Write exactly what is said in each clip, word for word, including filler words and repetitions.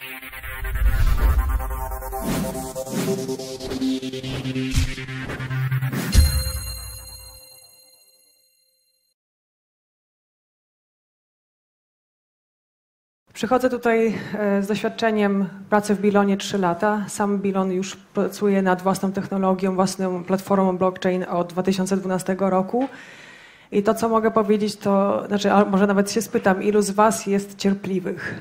Przychodzę tutaj z doświadczeniem pracy w Bilonie trzy lata. Sam Bilon już pracuje nad własną technologią, własną platformą blockchain od dwa tysiące dwunastego roku. I to, co mogę powiedzieć, to, znaczy, a może nawet się spytam, ilu z was jest cierpliwych?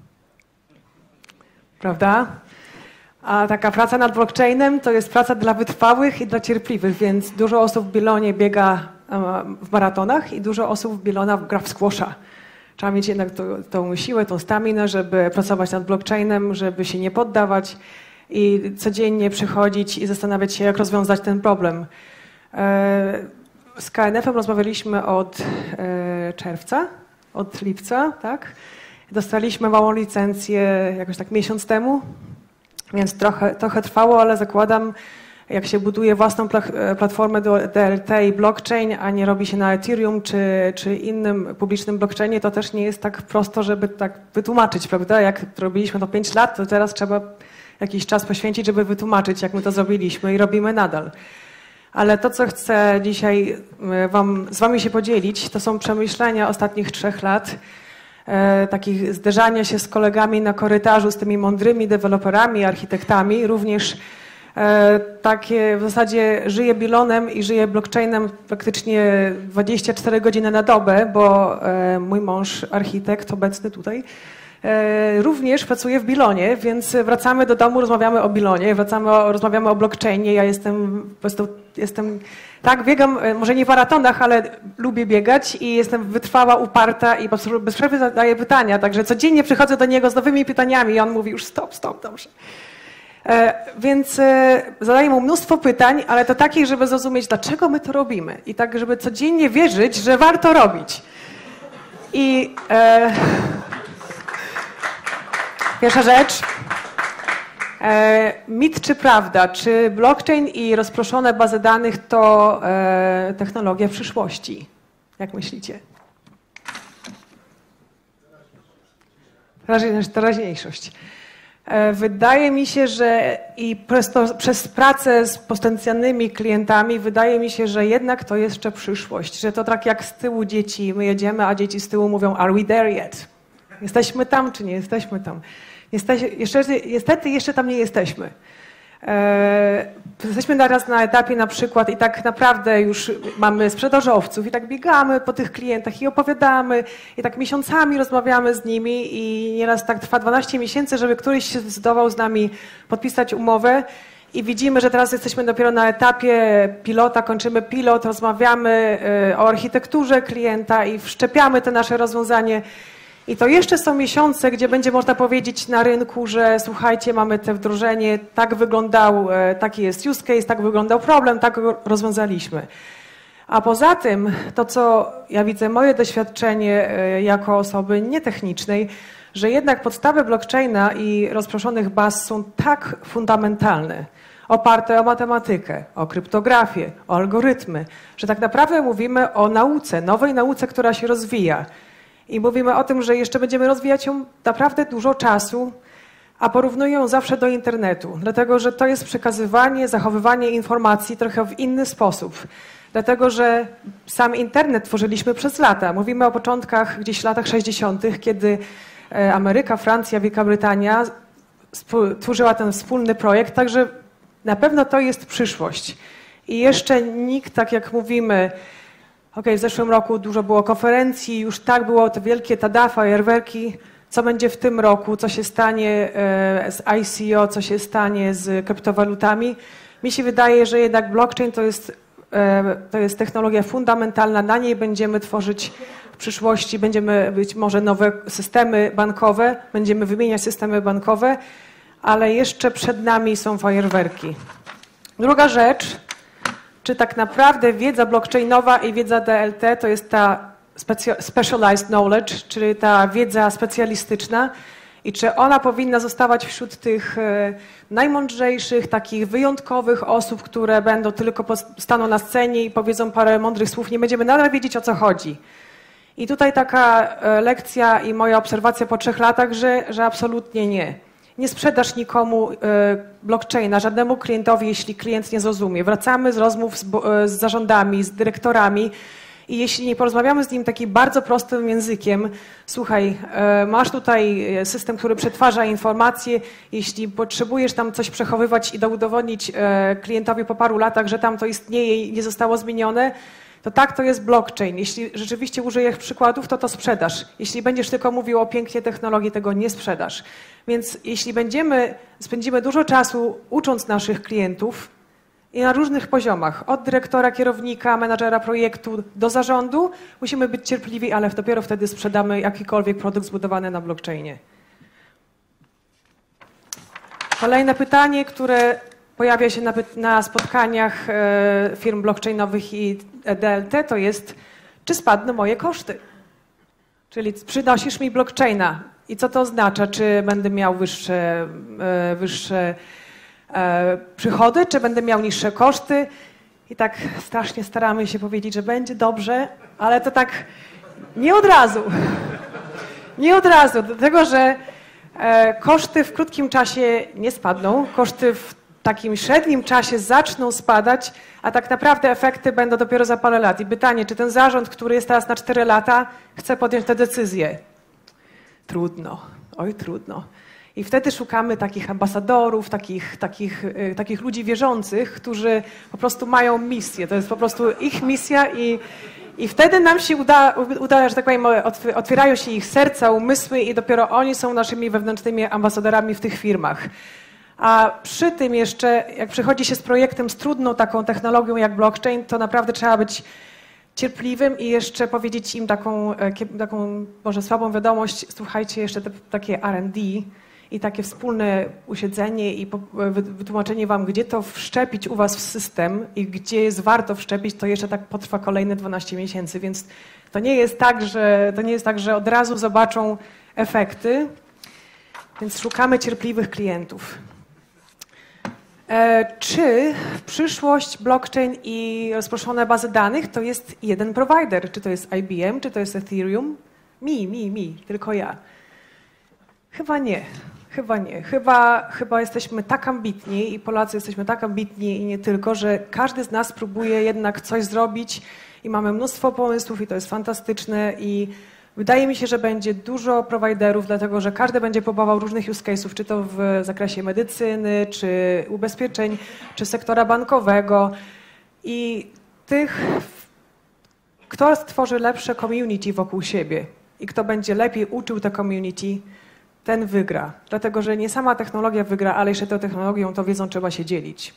Prawda? A taka praca nad blockchainem to jest praca dla wytrwałych i dla cierpliwych, więc dużo osób w Bilonie biega w maratonach i dużo osób w Bilona gra w squasha. Trzeba mieć jednak to, tą siłę, tą staminę, żeby pracować nad blockchainem, żeby się nie poddawać i codziennie przychodzić i zastanawiać się, jak rozwiązać ten problem. Z K N F-em rozmawialiśmy od czerwca, od lipca, tak? Dostaliśmy małą licencję jakoś tak miesiąc temu, więc trochę, trochę trwało, ale zakładam, jak się buduje własną platformę do D L T i blockchain, a nie robi się na Ethereum czy, czy innym publicznym blockchainie, to też nie jest tak prosto, żeby tak wytłumaczyć, prawda? Jak robiliśmy to pięć lat, to teraz trzeba jakiś czas poświęcić, żeby wytłumaczyć, jak my to zrobiliśmy i robimy nadal. Ale to, co chcę dzisiaj wam, z wami się podzielić, to są przemyślenia ostatnich trzech lat, e, takich zderzania się z kolegami na korytarzu, z tymi mądrymi deweloperami, architektami, również e, takie w zasadzie żyję Bilonem i żyję blockchainem praktycznie dwadzieścia cztery godziny na dobę, bo e, mój mąż, architekt obecny tutaj, E, również pracuję w Bilonie, więc wracamy do domu, rozmawiamy o Bilonie, wracamy o, rozmawiamy o blockchainie. Ja jestem, po prostu jestem, tak, biegam, może nie w maratonach, ale lubię biegać i jestem wytrwała, uparta i po prostu bez przerwy zadaję pytania. Także codziennie przychodzę do niego z nowymi pytaniami i on mówi już stop, stop, dobrze. E, więc e, zadaję mu mnóstwo pytań, ale to takich, żeby zrozumieć, dlaczego my to robimy i tak, żeby codziennie wierzyć, że warto robić. I... E, Pierwsza rzecz, e, mit czy prawda, czy blockchain i rozproszone bazy danych to e, technologia przyszłości? Jak myślicie? Teraźniejszość. E, wydaje mi się, że i przez, to, przez pracę z potencjalnymi klientami wydaje mi się, że jednak to jeszcze przyszłość, że to tak jak z tyłu dzieci, my jedziemy, a dzieci z tyłu mówią are we there yet? Jesteśmy tam, czy nie jesteśmy tam? Jesteś, jeszcze, niestety jeszcze tam nie jesteśmy. E, jesteśmy teraz na etapie na przykład i tak naprawdę już mamy sprzedażowców i tak biegamy po tych klientach i opowiadamy i tak miesiącami rozmawiamy z nimi i nieraz tak trwa dwanaście miesięcy, żeby któryś się zdecydował z nami podpisać umowę i widzimy, że teraz jesteśmy dopiero na etapie pilota, kończymy pilot, rozmawiamy o architekturze klienta i wszczepiamy te nasze rozwiązanie. I to jeszcze są miesiące, gdzie będzie można powiedzieć na rynku, że słuchajcie, mamy te wdrożenie, tak wyglądał, taki jest use case, tak wyglądał problem, tak go rozwiązaliśmy. A poza tym, to co ja widzę, moje doświadczenie jako osoby nietechnicznej, że jednak podstawy blockchaina i rozproszonych baz są tak fundamentalne, oparte o matematykę, o kryptografię, o algorytmy, że tak naprawdę mówimy o nauce, nowej nauce, która się rozwija. I mówimy o tym, że jeszcze będziemy rozwijać ją naprawdę dużo czasu, a porównuję ją zawsze do internetu, dlatego że to jest przekazywanie, zachowywanie informacji trochę w inny sposób. Dlatego, że sam internet tworzyliśmy przez lata. Mówimy o początkach gdzieś w latach sześćdziesiątych, kiedy Ameryka, Francja, Wielka Brytania tworzyła ten wspólny projekt, także na pewno to jest przyszłość. I jeszcze nikt, tak jak mówimy, ok, w zeszłym roku dużo było konferencji, już tak było te wielkie tada, fajerwerki. Co będzie w tym roku, co się stanie z I C O, co się stanie z kryptowalutami. Mi się wydaje, że jednak blockchain to jest, to jest technologia fundamentalna, na niej będziemy tworzyć w przyszłości, będziemy być może nowe systemy bankowe, będziemy wymieniać systemy bankowe, ale jeszcze przed nami są fajerwerki. Druga rzecz, czy tak naprawdę wiedza blockchainowa i wiedza D L T to jest ta specialized knowledge, czyli ta wiedza specjalistyczna i czy ona powinna zostawać wśród tych najmądrzejszych, takich wyjątkowych osób, które będą tylko staną na scenie i powiedzą parę mądrych słów, nie będziemy nadal wiedzieć, o co chodzi. I tutaj taka lekcja i moja obserwacja po trzech latach, że, że absolutnie nie. Nie sprzedasz nikomu blockchaina, żadnemu klientowi, jeśli klient nie zrozumie. Wracamy z rozmów z, z zarządami, z dyrektorami i jeśli nie porozmawiamy z nim takim bardzo prostym językiem, słuchaj, masz tutaj system, który przetwarza informacje, jeśli potrzebujesz tam coś przechowywać i udowodnić klientowi po paru latach, że tam to istnieje i nie zostało zmienione, to tak, to jest blockchain. Jeśli rzeczywiście użyjesz przykładów, to to sprzedasz. Jeśli będziesz tylko mówił o pięknie technologii, tego nie sprzedasz. Więc jeśli będziemy, spędzimy dużo czasu ucząc naszych klientów i na różnych poziomach, od dyrektora, kierownika, menadżera projektu do zarządu, musimy być cierpliwi, ale dopiero wtedy sprzedamy jakikolwiek produkt zbudowany na blockchainie. Kolejne pytanie, które pojawia się na, na spotkaniach e, firm blockchainowych i D L T, to jest, czy spadną moje koszty? Czyli przynosisz mi blockchaina i co to oznacza? Czy będę miał wyższe, e, wyższe e, przychody, czy będę miał niższe koszty? I tak strasznie staramy się powiedzieć, że będzie dobrze, ale to tak nie od razu. Nie od razu, dlatego że e, koszty w krótkim czasie nie spadną, koszty w w takim średnim czasie zaczną spadać, a tak naprawdę efekty będą dopiero za parę lat. I pytanie, czy ten zarząd, który jest teraz na cztery lata, chce podjąć tę decyzję? Trudno, oj trudno. I wtedy szukamy takich ambasadorów, takich, takich, takich ludzi wierzących, którzy po prostu mają misję. To jest po prostu ich misja i, i wtedy nam się uda, uda, że tak powiem, otwierają się ich serca, umysły i dopiero oni są naszymi wewnętrznymi ambasadorami w tych firmach. A przy tym jeszcze, jak przychodzi się z projektem z trudną taką technologią jak blockchain, to naprawdę trzeba być cierpliwym i jeszcze powiedzieć im taką, taką może słabą wiadomość, słuchajcie, jeszcze te, takie R and D i takie wspólne usiedzenie i wytłumaczenie wam, gdzie to wszczepić u was w system i gdzie jest warto wszczepić, to jeszcze tak potrwa kolejne dwanaście miesięcy, więc to nie jest tak, że, to nie jest tak, że od razu zobaczą efekty, więc szukamy cierpliwych klientów. Czy przyszłość blockchain i rozproszone bazy danych to jest jeden provider? Czy to jest I B M, czy to jest Ethereum? Mi, mi, mi, tylko ja. Chyba nie, chyba nie. Chyba, chyba jesteśmy tak ambitni i Polacy jesteśmy tak ambitni i nie tylko, że każdy z nas próbuje jednak coś zrobić i mamy mnóstwo pomysłów i to jest fantastyczne i wydaje mi się, że będzie dużo prowajderów, dlatego że każdy będzie próbował różnych use case'ów, czy to w zakresie medycyny, czy ubezpieczeń, czy sektora bankowego. I tych, kto stworzy lepsze community wokół siebie i kto będzie lepiej uczył te community, ten wygra. Dlatego, że nie sama technologia wygra, ale jeszcze tą technologią, tą wiedzą trzeba się dzielić.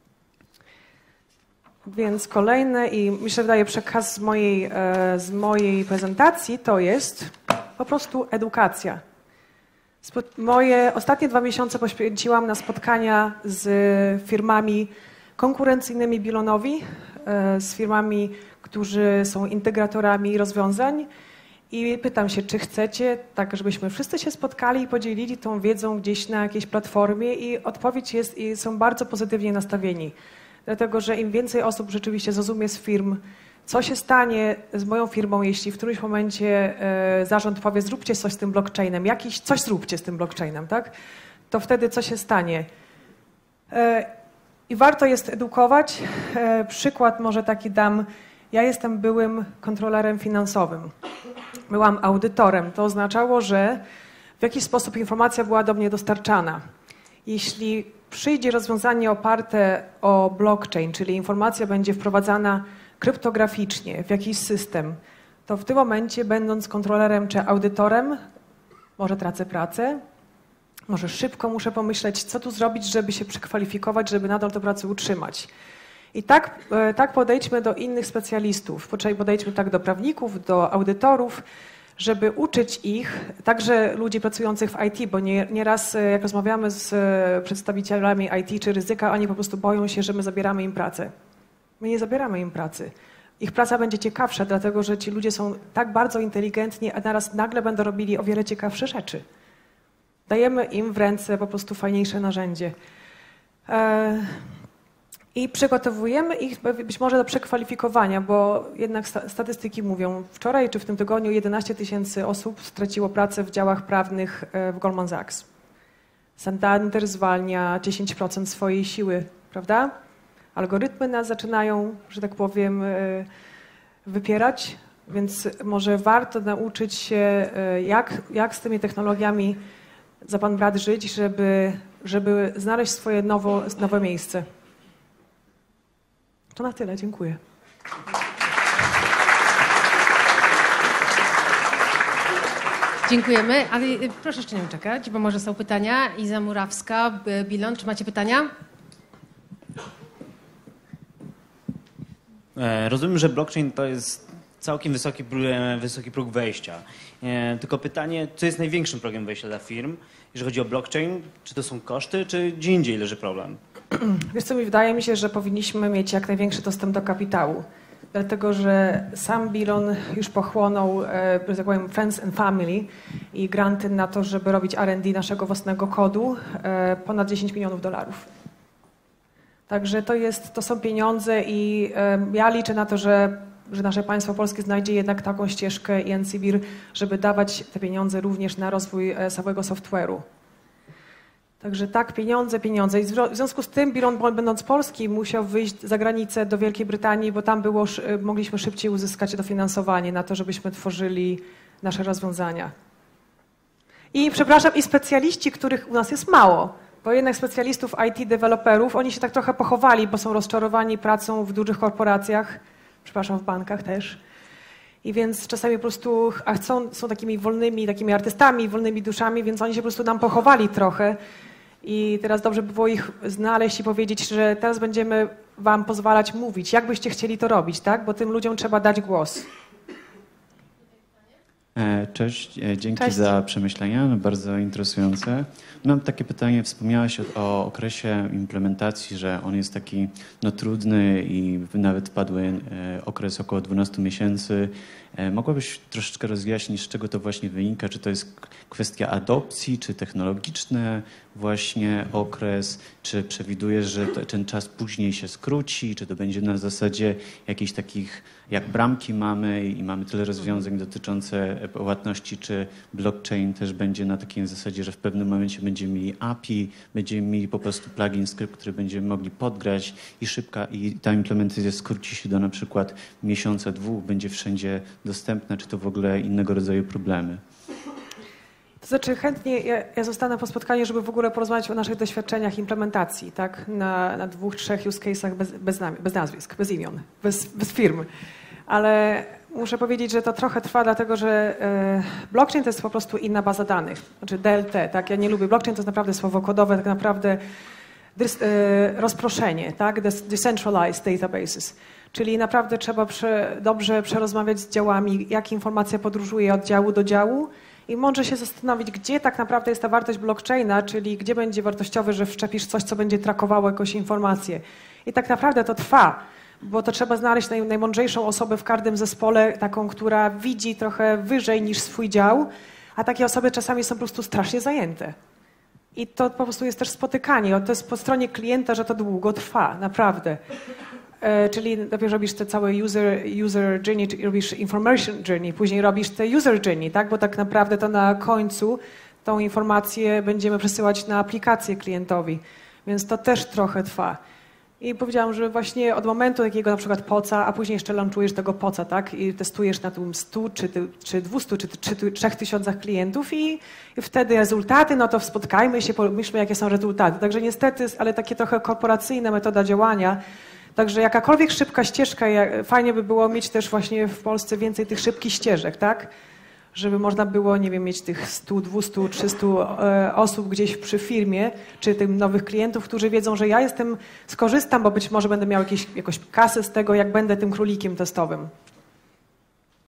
Więc kolejne i mi się wydaje przekaz z mojej, z mojej prezentacji to jest po prostu edukacja. Moje ostatnie dwa miesiące poświęciłam na spotkania z firmami konkurencyjnymi Bilonowi, z firmami, którzy są integratorami rozwiązań i pytam się, czy chcecie, tak żebyśmy wszyscy się spotkali i podzielili tą wiedzą gdzieś na jakiejś platformie i odpowiedź jest i są bardzo pozytywnie nastawieni. Dlatego, że im więcej osób rzeczywiście zrozumie z firm, co się stanie z moją firmą, jeśli w którymś momencie e, zarząd powie, zróbcie coś z tym blockchainem, jakiś, coś zróbcie z tym blockchainem, tak? To wtedy co się stanie? E, I warto jest edukować. E, przykład może taki dam. Ja jestem byłym kontrolerem finansowym. Byłam audytorem. To oznaczało, że w jakiś sposób informacja była do mnie dostarczana. Jeśli przyjdzie rozwiązanie oparte o blockchain, czyli informacja będzie wprowadzana kryptograficznie w jakiś system, to w tym momencie, będąc kontrolerem czy audytorem, może tracę pracę, może szybko muszę pomyśleć, co tu zrobić, żeby się przekwalifikować, żeby nadal tę pracę utrzymać. I tak, tak podejdźmy do innych specjalistów, podejdźmy tak do prawników, do audytorów, żeby uczyć ich, także ludzi pracujących w I T, bo nie, nieraz jak rozmawiamy z przedstawicielami I T czy ryzyka, oni po prostu boją się, że my zabieramy im pracę. My nie zabieramy im pracy. Ich praca będzie ciekawsza, dlatego że ci ludzie są tak bardzo inteligentni, a naraz nagle będą robili o wiele ciekawsze rzeczy. Dajemy im w ręce po prostu fajniejsze narzędzie. E I przygotowujemy ich być może do przekwalifikowania, bo jednak statystyki mówią, wczoraj czy w tym tygodniu jedenaście tysięcy osób straciło pracę w działach prawnych w Goldman Sachs. Santander zwalnia dziesięć procent swojej siły, prawda? Algorytmy nas zaczynają, że tak powiem, wypierać, więc może warto nauczyć się, jak, jak z tymi technologiami za pan brat żyć, żeby, żeby znaleźć swoje nowo, nowe miejsce. To na tyle, dziękuję. Dziękujemy, ale proszę jeszcze nie czekać, bo może są pytania. Iza Murawska, Bilon, czy macie pytania? Rozumiem, że blockchain to jest całkiem wysoki, wysoki próg wejścia. Tylko pytanie, co jest największym progiem wejścia dla firm, jeżeli chodzi o blockchain? Czy to są koszty, czy gdzie indziej leży problem? Wiesz co, mi wydaje mi się, że powinniśmy mieć jak największy dostęp do kapitału. Dlatego, że sam Bilon już pochłonął, że tak powiem, Friends and Family i granty na to, żeby robić R and D naszego własnego kodu, ponad dziesięć milionów dolarów. Także to, jest, to są pieniądze i ja liczę na to, że, że nasze państwo polskie znajdzie jednak taką ścieżkę i NCBIR, żeby dawać te pieniądze również na rozwój całego software'u. Także tak, pieniądze, pieniądze. I w związku z tym Bilon, będąc polski, musiał wyjść za granicę do Wielkiej Brytanii, bo tam było, mogliśmy szybciej uzyskać dofinansowanie na to, żebyśmy tworzyli nasze rozwiązania. I przepraszam, i specjaliści, których u nas jest mało, bo jednak specjalistów I T, deweloperów, oni się tak trochę pochowali, bo są rozczarowani pracą w dużych korporacjach, przepraszam, w bankach też. I więc czasami po prostu a chcą, są takimi wolnymi, takimi artystami, wolnymi duszami, więc oni się po prostu nam pochowali trochę. I teraz dobrze by było ich znaleźć i powiedzieć, że teraz będziemy wam pozwalać mówić, jak byście chcieli to robić, tak? Bo tym ludziom trzeba dać głos. Cześć, dzięki Cześć. za przemyślenia, no bardzo interesujące. Mam takie pytanie, wspomniałaś o, o okresie implementacji, że on jest taki no, trudny i nawet padły e, okres około dwunastu miesięcy. E, mogłabyś troszeczkę rozjaśnić, z czego to właśnie wynika? Czy to jest kwestia adopcji, czy technologiczny właśnie okres? Czy przewidujesz, że to, ten czas później się skróci? Czy to będzie na zasadzie jakichś takich, jak bramki mamy i mamy tyle rozwiązań dotyczących płatności, czy blockchain też będzie na takiej zasadzie, że w pewnym momencie będziemy mieli A P I, będziemy mieli po prostu plugin, skrypt, który będziemy mogli podgrać i szybka, i ta implementacja skróci się do na przykład miesiąca, dwóch, będzie wszędzie dostępna, czy to w ogóle innego rodzaju problemy? To znaczy chętnie ja, ja zostanę po spotkaniu, żeby w ogóle porozmawiać o naszych doświadczeniach implementacji, tak? Na, na dwóch, trzech use case'ach bez, bez, bez nazwisk, bez imion, bez, bez firm. Ale muszę powiedzieć, że to trochę trwa, dlatego że e, blockchain to jest po prostu inna baza danych. Znaczy D L T, tak? Ja nie lubię. Blockchain to jest naprawdę słowo kodowe, tak naprawdę dys, e, rozproszenie, tak? Decentralized databases. Czyli naprawdę trzeba prze, dobrze przerozmawiać z działami, jak informacja podróżuje od działu do działu i mądrze się zastanowić, gdzie tak naprawdę jest ta wartość blockchaina, czyli gdzie będzie wartościowe, że wszczepisz coś, co będzie trakowało jakąś informację. I tak naprawdę to trwa. Bo to trzeba znaleźć naj, najmądrzejszą osobę w każdym zespole, taką, która widzi trochę wyżej niż swój dział, a takie osoby czasami są po prostu strasznie zajęte. I to po prostu jest też spotykanie. To jest po stronie klienta, że to długo trwa, naprawdę. E, czyli najpierw robisz te całe user, user journey, robisz information journey, później robisz te user journey, tak? Bo tak naprawdę to na końcu tą informację będziemy przesyłać na aplikację klientowi. Więc to też trochę trwa. I powiedziałam, że właśnie od momentu takiego na przykład poca, a później jeszcze launchujesz tego poca, tak? I testujesz na tym stu, czy, czy dwustu, czy, czy trzech tysiącach klientów i, i wtedy rezultaty, no to spotkajmy się, pomyślmy, jakie są rezultaty. Także niestety, ale takie trochę korporacyjna metoda działania. Także jakakolwiek szybka ścieżka, fajnie by było mieć też właśnie w Polsce więcej tych szybkich ścieżek, tak? Żeby można było, nie wiem, mieć tych stu, dwustu, trzystu e, osób gdzieś przy firmie, czy tych nowych klientów, którzy wiedzą, że ja jestem, skorzystam, bo być może będę miał jakieś, jakąś kasę z tego, jak będę tym królikiem testowym.